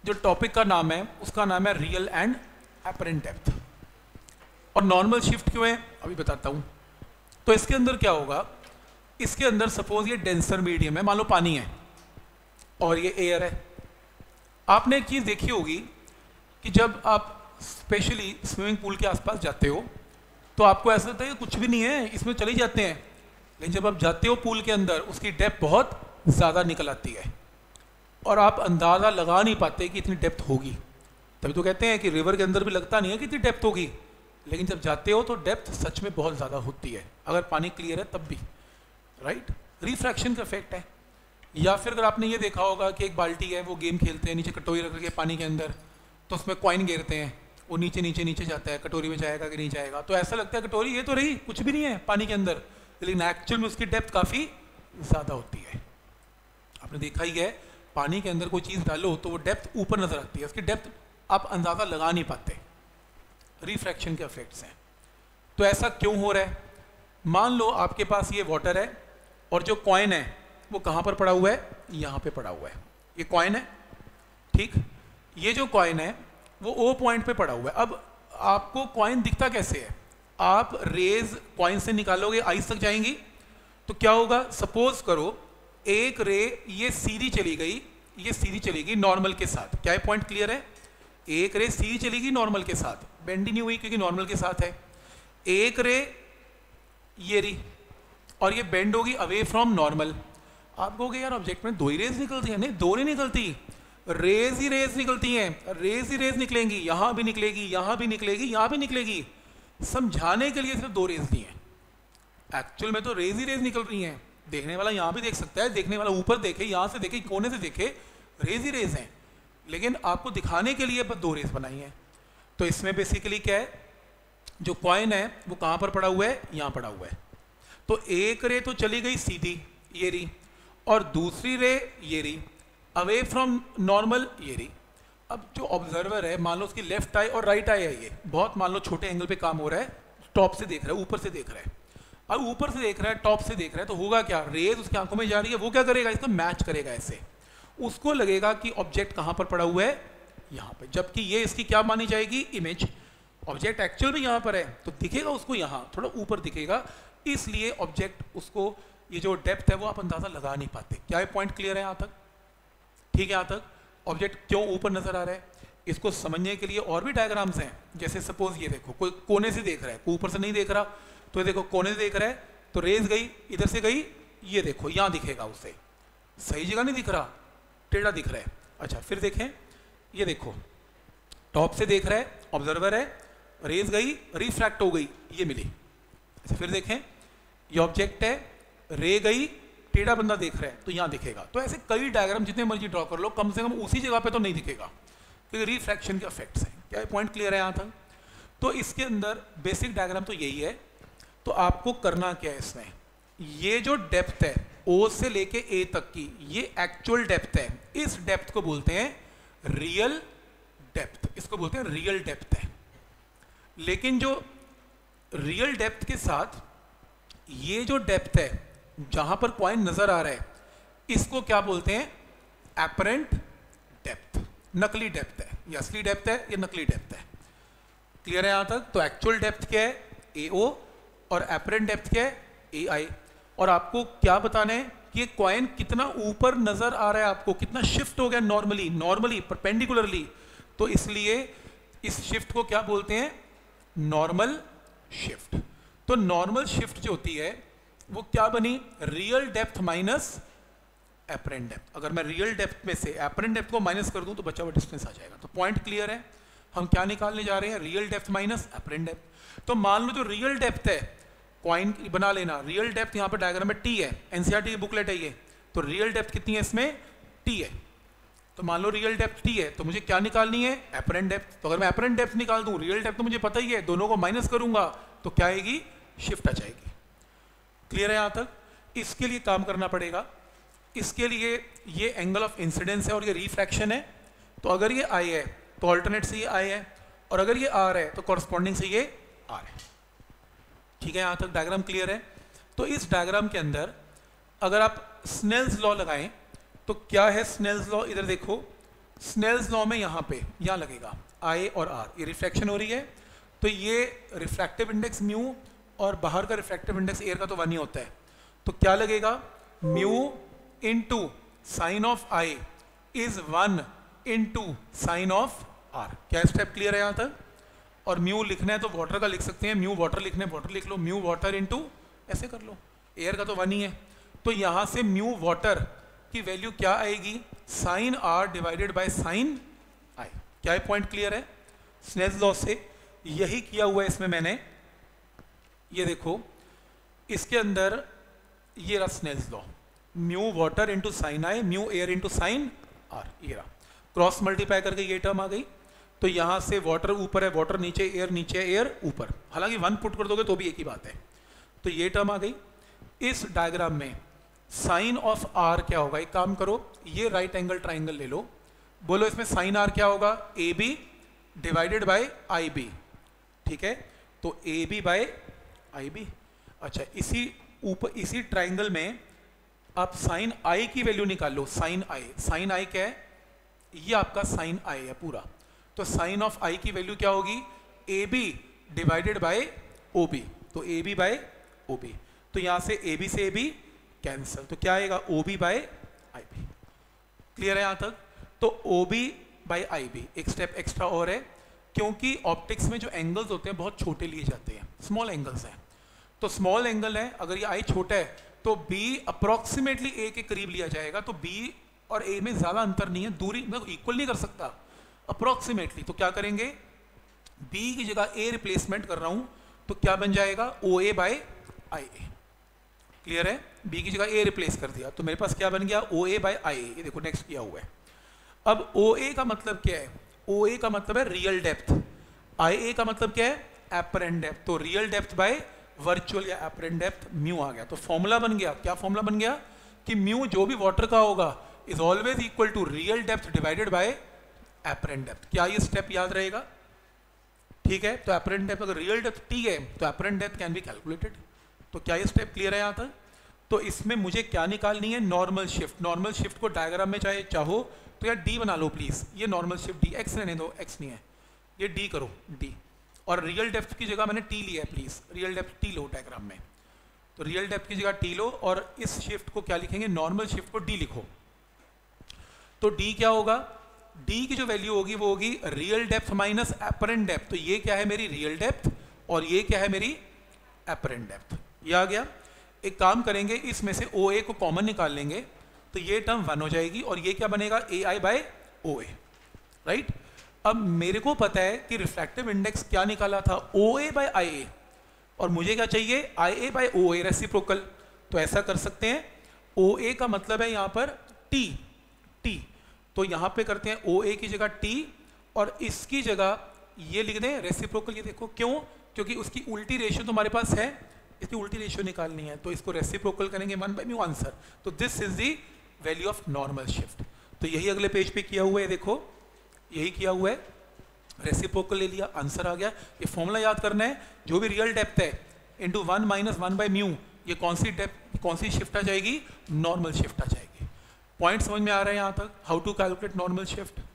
जो टॉपिक का नाम है उसका नाम है रियल एंड एपरेंट डेप्थ। और नॉर्मल शिफ्ट क्यों है अभी बताता हूँ। तो इसके अंदर क्या होगा, इसके अंदर सपोज ये डेंसर मीडियम है, मान लो पानी है और ये एयर है। आपने एक चीज़ देखी होगी कि जब आप स्पेशली स्विमिंग पूल के आसपास जाते हो तो आपको ऐसा लगता है कि कुछ भी नहीं है, इसमें चले जाते हैं, लेकिन जब आप जाते हो पूल के अंदर उसकी डेप्थ बहुत ज़्यादा निकल आती है और आप अंदाज़ा लगा नहीं पाते कि इतनी डेप्थ होगी। तभी तो कहते हैं कि रिवर के अंदर भी लगता नहीं है कि इतनी डेप्थ होगी, लेकिन जब जाते हो तो डेप्थ सच में बहुत ज़्यादा होती है, अगर पानी क्लियर है तब भी, राइट। रिफ्रैक्शन का इफेक्ट है। या फिर अगर आपने ये देखा होगा कि एक बाल्टी है, वो गेम खेलते हैं, नीचे कटोरी रख के पानी के अंदर, तो उसमें कॉइन गिरते हैं, वो नीचे नीचे नीचे जाता है, कटोरी में जाएगा कि नहीं जाएगा, तो ऐसा लगता है कटोरी ये तो रही, कुछ भी नहीं है पानी के अंदर, लेकिन एक्चुअल में उसकी डेप्थ काफ़ी ज़्यादा होती है। आपने देखा ही है, पानी के अंदर कोई चीज़ डालो तो वो डेप्थ ऊपर नजर आती है, उसकी डेप्थ आप अंदाज़ा लगा नहीं पाते। रिफ्रैक्शन के इफेक्ट्स हैं। तो ऐसा क्यों हो रहा है? मान लो आपके पास ये वाटर है और जो कॉइन है वो कहाँ पर पड़ा हुआ है, यहाँ पे पड़ा हुआ है, ये कॉइन है, ठीक। ये जो कॉइन है वो ओ पॉइंट पे पड़ा हुआ है। अब आपको कॉइन दिखता कैसे है, आप रेज कॉइन से निकालोगे आइस तक जाएंगी, तो क्या होगा, सपोज करो एक रे ये सीधी चली गई, ये सीधी चली गई नॉर्मल के साथ, क्या ये पॉइंट क्लियर है? एक रे सीधी चलेगी नॉर्मल के साथ, बेंड ही नहीं हुई क्योंकि नॉर्मल के साथ है। एक रे ये रही और ये बेंड होगी अवे फ्रॉम नॉर्मल। आप कहोगे यार ऑब्जेक्ट में दो ही रेज निकलती हैं, नहीं दो नहीं निकलती, रेज ही रेज निकलती हैं, रेज ही रेज निकलेंगी, यहां भी निकलेगी, यहां भी निकलेगी, यहां भी निकलेगी। समझाने के लिए सिर्फ दो रेज दी हैं, एक्चुअल में तो रेज ही रेज निकल रही हैं। देखने वाला यहां भी देख सकता है, देखने वाला ऊपर देखे, यहां से देखे, कोने से देखे, रेज ही रेज हैं, लेकिन आपको दिखाने के लिए बस दो रेज बनाई हैं। तो इसमें बेसिकली क्या है, जो कॉइन है वो कहां पर पड़ा हुआ है, यहां पड़ा हुआ है। तो एक रे तो चली गई सीधी, ये रही, और दूसरी रे ये रही, अवे फ्रॉम नॉर्मल ये रही। अब जो ऑब्जर्वर है, मान लो उसकी लेफ्ट आई और राइट आई है, ये बहुत मान लो छोटे एंगल पे काम हो रहा है, टॉप से देख रहा है, ऊपर से देख रहा है। अब ऊपर से देख रहा है, टॉप से देख रहा है, तो होगा क्या, रेज उसकी आंखों में जा रही है, वो क्या करेगा, इसको मैच करेगा ऐसे, उसको लगेगा कि ऑब्जेक्ट कहां पर पड़ा हुआ है, यहां पे, जबकि ये इसकी क्या मानी जाएगी, इमेज। ऑब्जेक्ट एक्चुअल में यहां पर है तो दिखेगा उसको यहां, थोड़ा ऊपर दिखेगा, इसलिए ऑब्जेक्ट उसको, ये जो डेप्थ है वो आप अंदाजा लगा नहीं पाते। क्या ये पॉइंट क्लियर है यहां तक? ठीक है, यहां तक ऑब्जेक्ट क्यों ऊपर नजर आ रहा है, इसको समझने के लिए और भी डायग्राम्स हैं। जैसे सपोज ये देखो, कोई कोने से देख रहा है, कोई ऊपर से नहीं देख रहा, तो ये देखो कोने से देख रहा है, तो रेज गई इधर से गई, ये देखो यहां दिखेगा उसे, सही जगह नहीं दिख रहा, टेढ़ा दिख रहा है। अच्छा फिर देखें, ये देखो टॉप से देख रहा है, ऑब्जर्वर है, रेज गई, रिफ्रैक्ट हो गई, ये मिली। अच्छा फिर देखें, ये ऑब्जेक्ट है, रे गई, टेढ़ा बंदा देख रहा है, तो यहां दिखेगा। तो ऐसे कई डायग्राम जितने मर्जी ड्रॉ कर लो, कम से कम उसी जगह पे तो नहीं दिखेगा, क्योंकि रिफ्रैक्शन के इफेक्ट्स हैं। क्या पॉइंट क्लियर है यहां तक? तो इसके अंदर बेसिक डायग्राम तो यही है। तो आपको करना क्या है इसमें, ये जो डेप्थ है ओ से लेके ए तक की, ये एक्चुअल डेप्थ है, इस डेप्थ को बोलते हैं रियल डेप्थ, इसको बोलते हैं रियल डेप्थ है। लेकिन जो रियल डेप्थ के साथ ये जो डेप्थ है जहां पर पॉइंट नजर आ रहा है, इसको क्या बोलते हैं, एपरेंट डेप्थ। नकली डेप्थ है, ये असली डेप्थ है, ये नकली डेप्थ है। क्लियर है यहां तक? तो एक्चुअल डेप्थ क्या है, AO, और एपरेंट डेप्थ क्या है, AI। और आपको क्या बताना है कि ये कॉइन कितना ऊपर नजर आ रहा है, आपको कितना शिफ्ट हो गया नॉर्मली परपेंडिकुलरली, तो इसलिए इस शिफ्ट को क्या बोलते हैं, नॉर्मल शिफ्ट। तो नॉर्मल शिफ्ट जो होती है वो क्या बनी, real depth minus apparent depth. अगर मैं रियल डेप्थ में से एपरेंट डेप्थ को माइनस कर दूं तो बचा हुआ डिस्टेंस आ जाएगा। तो पॉइंट क्लियर है, हम क्या निकालने जा रहे हैं, real depth minus apparent depth. तो मान लो जो रियल डेप्थ है, कॉइन बना लेना, रियल डेप्थ यहां पर डायग्राम में T है, NCERT की बुकलेट है ये, तो रियल डेप्थ कितनी है इसमें, T है। तो मान लो रियल डेप्थ T है, तो मुझे क्या निकालनी है, एपरेंट डेप्थ। तो अगर मैं एपरेंट डेप्थ निकाल दूं, रियल डेप्थ तो मुझे पता ही है, दोनों को माइनस करूंगा तो क्या आएगी, शिफ्ट आ जाएगी। क्लियर है यहां तक? इसके लिए काम करना पड़ेगा। इसके लिए ये एंगल ऑफ इंसिडेंस है और ये रिफ्रैक्शन है। तो अगर ये I है तो ऑल्टरनेट से ये I है, और अगर ये R है तो कॉरस्पॉन्डिंग से ये R है। ठीक है, यहां तक डायग्राम क्लियर है? तो इस डायग्राम के अंदर अगर आप स्नेल्स लॉ लगाएं तो क्या है स्नेल्स लॉ, इधर देखो, स्नेल्स लॉ में यहाँ लगेगा आई और आर, ये रिफ्लेक्शन हो रही है, तो ये रिफ्रैक्टिव इंडेक्स म्यू और बाहर का रिफ्रैक्टिव इंडेक्स एयर का तो 1 ही होता है, तो क्या लगेगा mu into sine of i is 1 into sine of r. क्या स्टेप क्लियर है यहाँ तक? और म्यू लिखना है तो वाटर का लिख सकते हैं, म्यू वाटर लिखना है वाटर लिख लो, म्यू वाटर इंटू ऐसे कर लो, एयर का तो 1 ही है, तो यहाँ से म्यू वाटर की वैल्यू क्या आएगी sine r divided by sine i. क्या पॉइंट क्लियर है? स्नेल्स लॉ से यही किया हुआ है इसमें मैंने, ये देखो इसके अंदर ये रहा Snell's law, mu water into sine i mu air into sine r, ये रहा क्रॉस मल्टीप्लाई करके ये टर्म आ गई, तो यहां से वाटर ऊपर है, वाटर नीचे है, एयर ऊपर, हालांकि 1 पुट कर दोगे तो भी एक ही बात है, तो ये टर्म आ गई। इस डायग्राम में साइन ऑफ आर क्या होगा, एक काम करो ये राइट एंगल ट्राइंगल ले लो, बोलो इसमें साइन आर क्या होगा A B divided by I B, ठीक है, तो A B by I B. अच्छा इसी ऊपर इसी ट्राइंगल में आप साइन आई की वैल्यू निकाल लो, साइन आई क्या है, ये आपका साइन आई है पूरा, तो साइन ऑफ आई की वैल्यू क्या होगी A B divided by O B, तो A B by O B, तो यहां से ए बी से ए बी कैंसिल, तो क्या आएगा O B by I B. Clear है यहां तक? तो O B by I B, एक स्टेप एक्स्ट्रा और है, क्योंकि ऑप्टिक्स में जो एंगल्स होते हैं बहुत छोटे लिए जाते हैं, स्मॉल एंगल्स हैं, तो स्मॉल एंगल है, अगर ये आई छोटा है तो बी अप्रोक्सीमेटली ए के करीब लिया जाएगा, तो बी और ए में ज्यादा अंतर नहीं है, दूरी मतलब इक्वल नहीं कर सकता, अप्रोक्सीमेटली, तो क्या करेंगे बी की जगह ए रिप्लेसमेंट कर रहा हूं, तो क्या बन जाएगा O A by I A. Clear है? बी की जगह ए रिप्लेस कर दिया, तो मेरे पास क्या बन गया ओ ए बाय आई ए, ये देखो नेक्स्ट किया हुआ है। अब ओ ए का मतलब क्या है, ओ ए का मतलब है रियल डेप्थ, आई ए का मतलब क्या है एपरेंट डेप्थ, तो रियल डेप्थ बाय वर्चुअल या एपरेंट डेप्थ म्यू आ गया, तो फॉर्मूला बन गया, क्या फॉर्मूला बन गया कि म्यू जो भी वाटर का होगा is always equal to real depth divided by apparent depth. क्या ये स्टेप याद रहेगा? ठीक है, तो एपरेंट डेप्थ अगर रियल डेप्थ टी है तो apparent depth can be calculated, तो क्या ये स्टेप क्लियर है यहाँ तक? तो इसमें मुझे क्या निकालनी है नॉर्मल शिफ्ट, नॉर्मल शिफ्ट को डायग्राम में चाहे चाहो तो यार डी बना लो प्लीज, ये नॉर्मल शिफ्ट डी, एक्स रहने दो, एक्स नहीं है, ये डी करो डी, और रियल डेप्थ की जगह मैंने टी लिया है, प्लीज रियल डेप्थ टी लो डायग्राम में, तो रियल डेप्थ की जगह टी लो और इस शिफ्ट को क्या लिखेंगे नॉर्मल शिफ्ट को डी लिखो, तो डी क्या होगा, डी की जो वैल्यू होगी वो होगी real depth minus apparent depth, तो ये क्या है मेरी रियल डेप्थ और ये क्या है मेरी एपरेंट डेप्थ, ये आ गया। एक काम करेंगे इसमें से ओ ए को कॉमन निकाल लेंगे, तो ये टर्म 1 हो जाएगी और ये क्या बनेगा ए आई बाय ओ ए, राइट। अब मेरे को पता है कि रिफ्रैक्टिव इंडेक्स क्या निकाला था ओ ए बाय आई ए, और मुझे क्या चाहिए आई ए बाय ओ ए रेसिप्रोकल, तो ऐसा कर सकते हैं ओ ए का मतलब है यहाँ पर टी, टी, तो यहाँ पे करते हैं ओ ए की जगह टी और इसकी जगह ये लिख दें रेसिप्रोकल, ये देखो क्यों, क्योंकि उसकी उल्टी रेशियो तो हमारे पास है, इसकी उल्टी रेशियो निकालनी है, तो इसको रेसिप्रोकल करेंगे 1 बाय म्यू आंसर, तो this is the value of normal shift. तो यही अगले पेज पे किया हुआ है, देखो यही किया हुआ है, रेसिप्रोकल ले लिया आंसर आ गया। ये फॉर्मूला याद करना है, जो भी रियल डेप्थ है इंटू 1 माइनस 1 बाय म्यू, ये कौन सी डेप्थ कौन सी शिफ्ट आ जाएगी, नॉर्मल शिफ्ट आ जाएगी। पॉइंट समझ में आ रहा है यहाँ तक, how to calculate normal shift.